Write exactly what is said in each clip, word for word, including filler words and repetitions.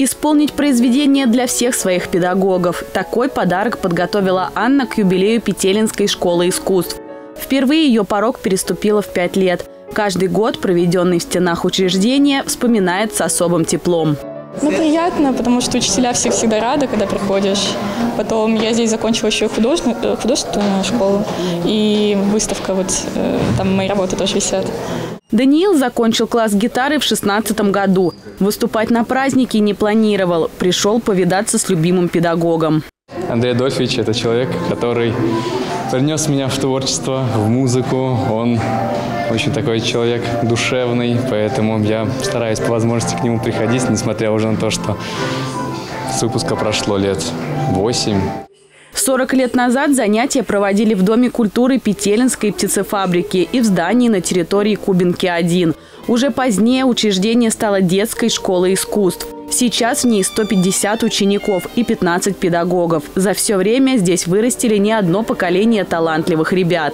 Исполнить произведение для всех своих педагогов. Такой подарок подготовила Анна к юбилею Петелинской школы искусств. Впервые ее порог переступила в пять лет. Каждый год, проведенный в стенах учреждения, вспоминает с особым теплом. Ну, приятно, потому что учителя все всегда рады, когда приходишь. Потом я здесь закончила еще художественную, художественную школу, и выставка, вот там мои работы тоже висят. Даниил закончил класс гитары в шестнадцатом году. Выступать на празднике не планировал. Пришел повидаться с любимым педагогом. Андрей Адольфович – это человек, который принес меня в творчество, в музыку. Он очень такой человек душевный, поэтому я стараюсь по возможности к нему приходить, несмотря уже на то, что с выпуска прошло лет восемь. сорок лет назад занятия проводили в Доме культуры Петелинской птицефабрики и в здании на территории Кубинки один. Уже позднее учреждение стало детской школой искусств. Сейчас в ней сто пятьдесят учеников и пятнадцать педагогов. За все время здесь вырастили не одно поколение талантливых ребят.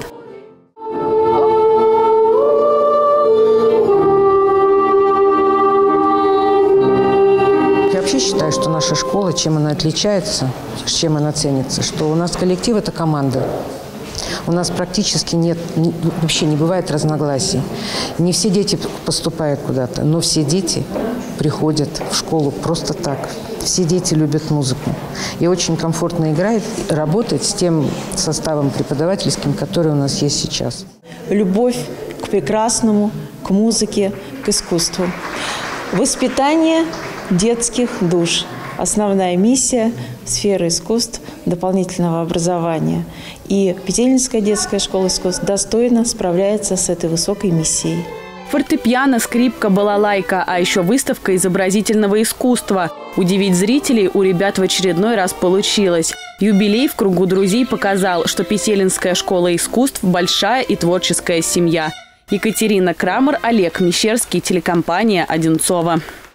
Я вообще считаю, что наша школа, чем она отличается, чем она ценится, что у нас коллектив – это команда. У нас практически нет, вообще не бывает разногласий. Не все дети поступают куда-то, но все дети приходят в школу просто так. Все дети любят музыку. И очень комфортно играть, работать с тем составом преподавательским, который у нас есть сейчас. Любовь к прекрасному, к музыке, к искусству. Воспитание детских душ. Основная миссия сферы искусств, дополнительного образования. И Петелинская детская школа искусств достойно справляется с этой высокой миссией. Фортепиано, скрипка, балалайка, а еще выставка изобразительного искусства. Удивить зрителей у ребят в очередной раз получилось. Юбилей в кругу друзей показал, что Петелинская школа искусств – большая и творческая семья. Екатерина Крамер, Олег Мещерский, телекомпания «Одинцово».